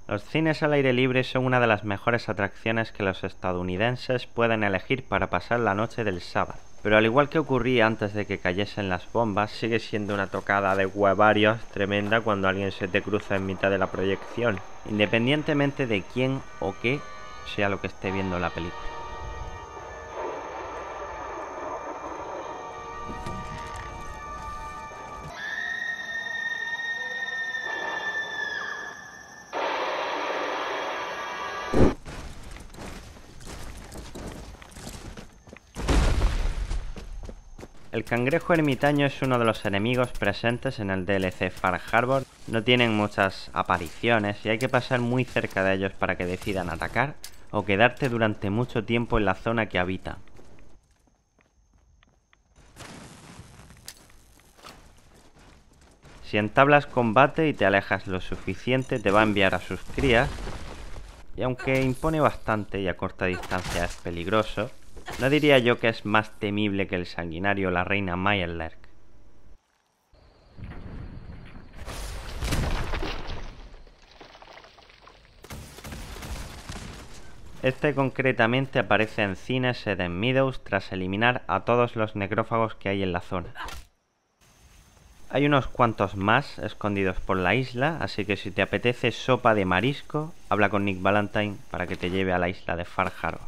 Los cines al aire libre son una de las mejores atracciones que los estadounidenses pueden elegir para pasar la noche del sábado. Pero al igual que ocurría antes de que cayesen las bombas, sigue siendo una tocada de huevarios tremenda cuando alguien se te cruza en mitad de la proyección, independientemente de quién o qué sea lo que esté viendo la película. El cangrejo ermitaño es uno de los enemigos presentes en el DLC Far Harbor. No tienen muchas apariciones y hay que pasar muy cerca de ellos para que decidan atacar o quedarte durante mucho tiempo en la zona que habitan. Si entablas combate y te alejas lo suficiente, te va a enviar a sus crías, y aunque impone bastante y a corta distancia es peligroso, no diría yo que es más temible que el sanguinario la reina Meyerlerk. Este concretamente aparece en cines Eden Meadows tras eliminar a todos los necrófagos que hay en la zona. Hay unos cuantos más escondidos por la isla, así que si te apetece sopa de marisco, habla con Nick Valentine para que te lleve a la isla de Far Harbor.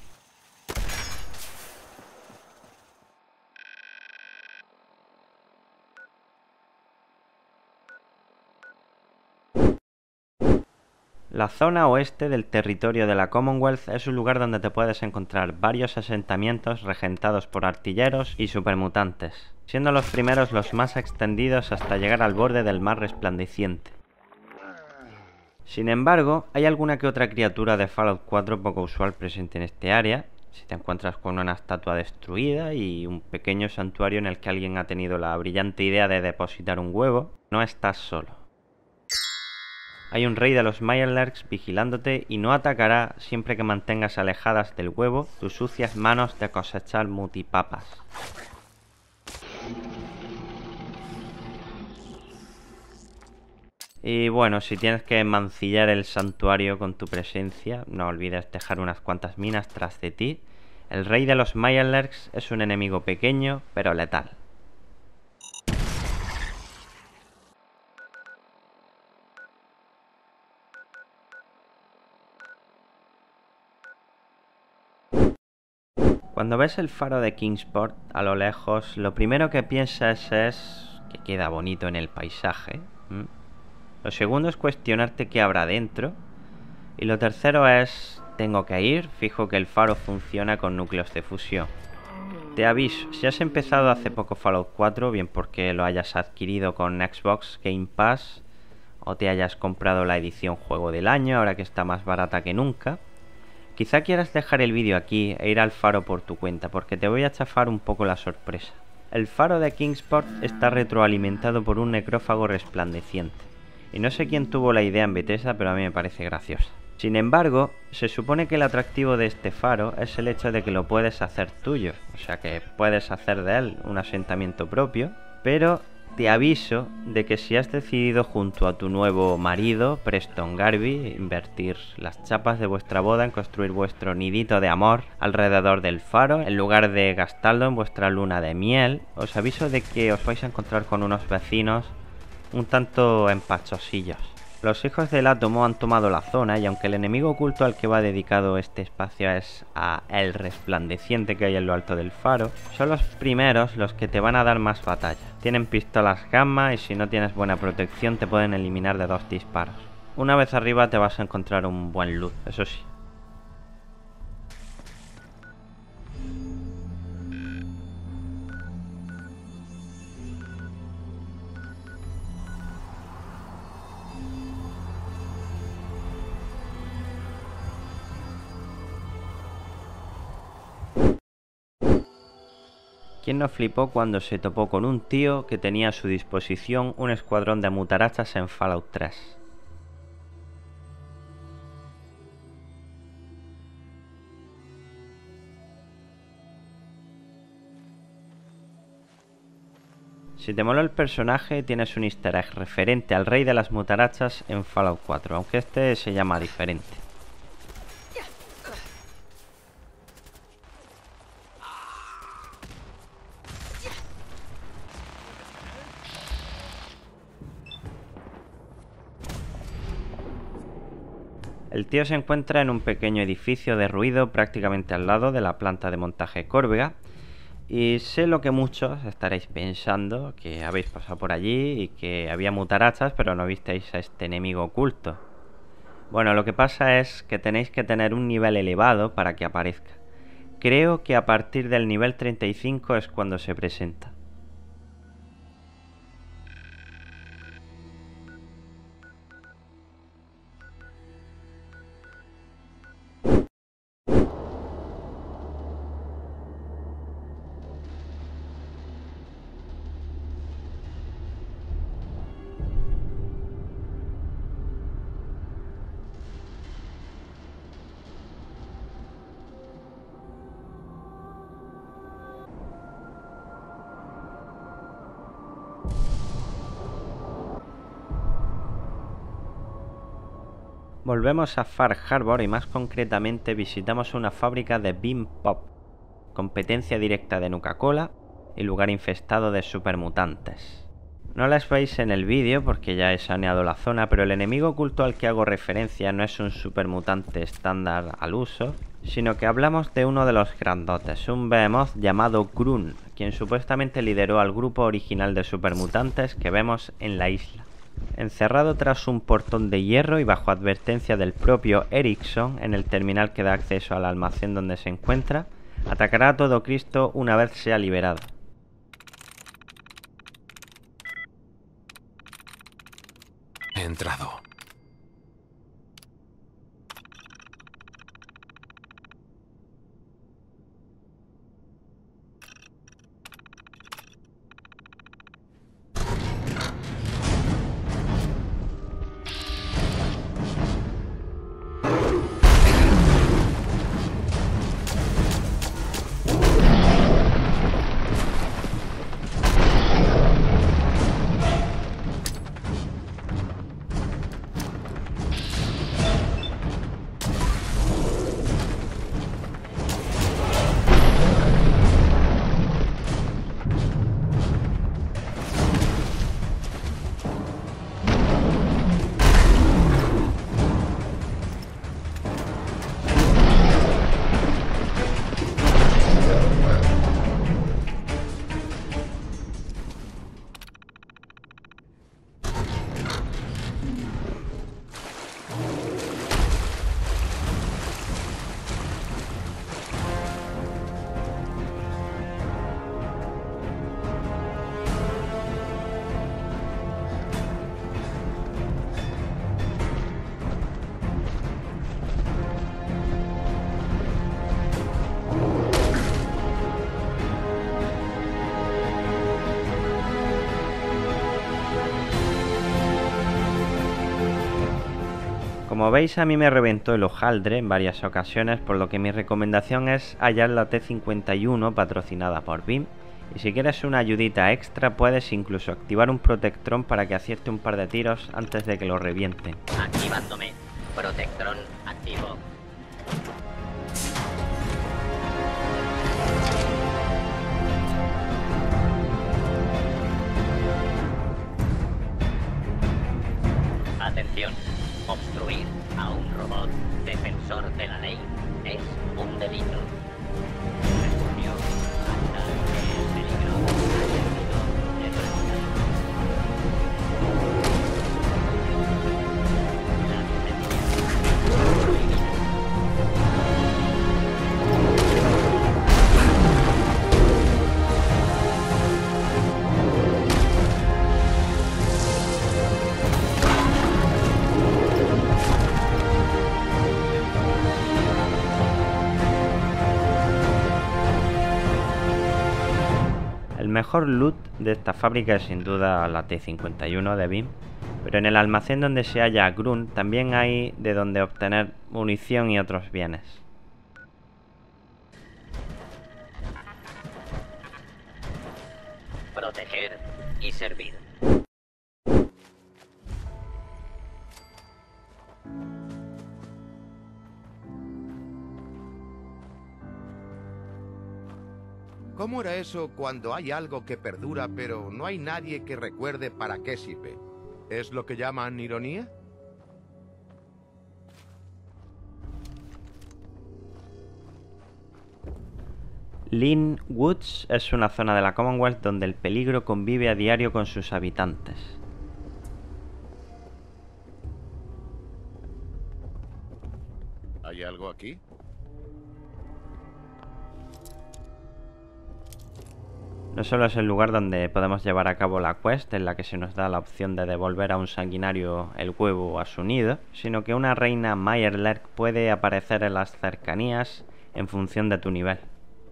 La zona oeste del territorio de la Commonwealth es un lugar donde te puedes encontrar varios asentamientos regentados por artilleros y supermutantes, siendo los primeros los más extendidos hasta llegar al borde del mar resplandeciente. Sin embargo, hay alguna que otra criatura de Fallout 4 poco usual presente en este área. Si te encuentras con una estatua destruida y un pequeño santuario en el que alguien ha tenido la brillante idea de depositar un huevo, no estás solo. Hay un rey de los Meyerlerks vigilándote y no atacará siempre que mantengas alejadas del huevo tus sucias manos de cosechar mutipapas. Y bueno, si tienes que mancillar el santuario con tu presencia, no olvides dejar unas cuantas minas tras de ti. El rey de los Meyerlerks es un enemigo pequeño, pero letal. Cuando ves el faro de Kingsport a lo lejos, lo primero que piensas es que queda bonito en el paisaje. Lo segundo es cuestionarte qué habrá dentro. Y lo tercero es, tengo que ir, fijo que el faro funciona con núcleos de fusión. Te aviso, si has empezado hace poco Fallout 4, bien porque lo hayas adquirido con Xbox Game Pass o te hayas comprado la edición Juego del Año, ahora que está más barata que nunca, quizá quieras dejar el vídeo aquí e ir al faro por tu cuenta, porque te voy a chafar un poco la sorpresa. El faro de Kingsport está retroalimentado por un necrófago resplandeciente, y no sé quién tuvo la idea en Bethesda, pero a mí me parece graciosa. Sin embargo, se supone que el atractivo de este faro es el hecho de que lo puedes hacer tuyo, o sea que puedes hacer de él un asentamiento propio, pero te aviso de que si has decidido junto a tu nuevo marido, Preston Garvey, invertir las chapas de vuestra boda en construir vuestro nidito de amor alrededor del faro, en lugar de gastarlo en vuestra luna de miel, os aviso de que os vais a encontrar con unos vecinos un tanto empachosillos. Los hijos del átomo han tomado la zona y aunque el enemigo oculto al que va dedicado este espacio es a el resplandeciente que hay en lo alto del faro, son los primeros los que te van a dar más batalla. Tienen pistolas gamma y si no tienes buena protección te pueden eliminar de 2 disparos. Una vez arriba te vas a encontrar un buen loot, eso sí. ¿Quién no flipó cuando se topó con un tío que tenía a su disposición un escuadrón de mutarachas en Fallout 3? Si te mola el personaje, tienes un easter egg referente al rey de las mutarachas en Fallout 4, aunque este se llama diferente. El tío se encuentra en un pequeño edificio derruido prácticamente al lado de la planta de montaje Córvega. Y sé lo que muchos estaréis pensando, que habéis pasado por allí y que había mutarachas, pero no visteis a este enemigo oculto. Bueno, lo que pasa es que tenéis que tener un nivel elevado para que aparezca. Creo que a partir del nivel 35 es cuando se presenta. Volvemos a Far Harbor y más concretamente visitamos una fábrica de Beam Pop, competencia directa de Nuka-Cola y lugar infestado de supermutantes. No las veis en el vídeo porque ya he saneado la zona, pero el enemigo oculto al que hago referencia no es un supermutante estándar al uso, sino que hablamos de uno de los grandotes, un behemoth llamado Grun, quien supuestamente lideró al grupo original de supermutantes que vemos en la isla. Encerrado tras un portón de hierro y bajo advertencia del propio Erickson en el terminal que da acceso al almacén donde se encuentra, atacará a todo Cristo una vez sea liberado. He entrado. Como veis, a mí me reventó el hojaldre en varias ocasiones, por lo que mi recomendación es hallar la T-51 patrocinada por BIM. Y si quieres una ayudita extra, puedes incluso activar un Protectron para que acierte un par de tiros antes de que lo revienten. Activándome. Protectron activo. Atención. Obstruir a un robot defensor de la ley es un delito. Refugio hasta que el peligro haya sido detectado. La licencia prohibida. El mejor loot de esta fábrica es sin duda la T-51 de BIM, pero en el almacén donde se halla Grunt también hay de donde obtener munición y otros bienes. Proteger y servir. ¿Cómo era eso cuando hay algo que perdura pero no hay nadie que recuerde para qué sirve? ¿Es lo que llaman ironía? Lynn Woods es una zona de la Commonwealth donde el peligro convive a diario con sus habitantes. ¿Hay algo aquí? No solo es el lugar donde podemos llevar a cabo la quest, en la que se nos da la opción de devolver a un sanguinario el huevo a su nido, sino que una reina Mirelurk puede aparecer en las cercanías en función de tu nivel.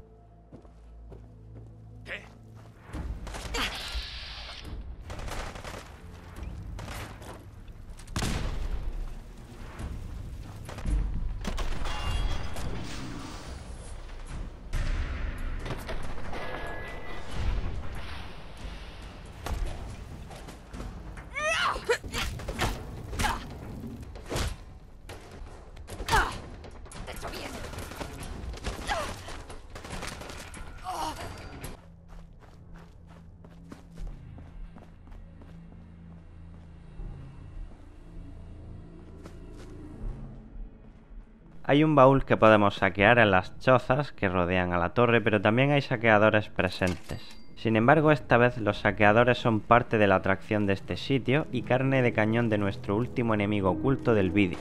Hay un baúl que podemos saquear en las chozas que rodean a la torre, pero también hay saqueadores presentes. Sin embargo, esta vez los saqueadores son parte de la atracción de este sitio y carne de cañón de nuestro último enemigo oculto del vídeo.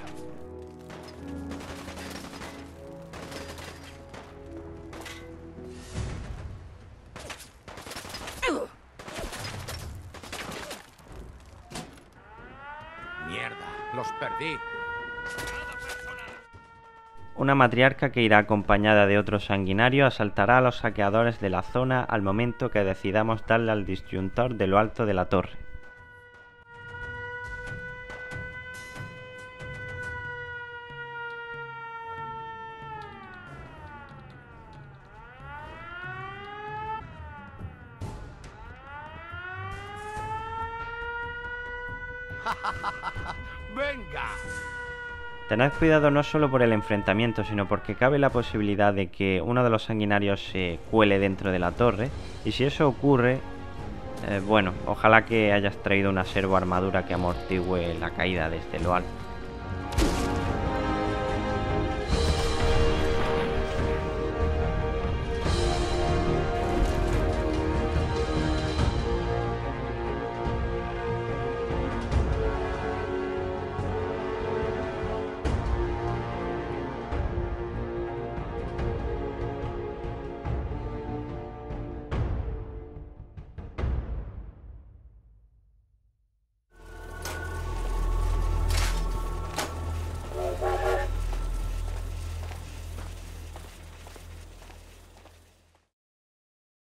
¡Mierda! ¡Los perdí! Una matriarca que irá acompañada de otro sanguinario asaltará a los saqueadores de la zona al momento que decidamos darle al disyuntor de lo alto de la torre. ¡Venga! Tened cuidado no solo por el enfrentamiento, sino porque cabe la posibilidad de que uno de los sanguinarios se cuele dentro de la torre, y si eso ocurre, bueno, ojalá que hayas traído una servo armadura que amortigüe la caída desde lo alto.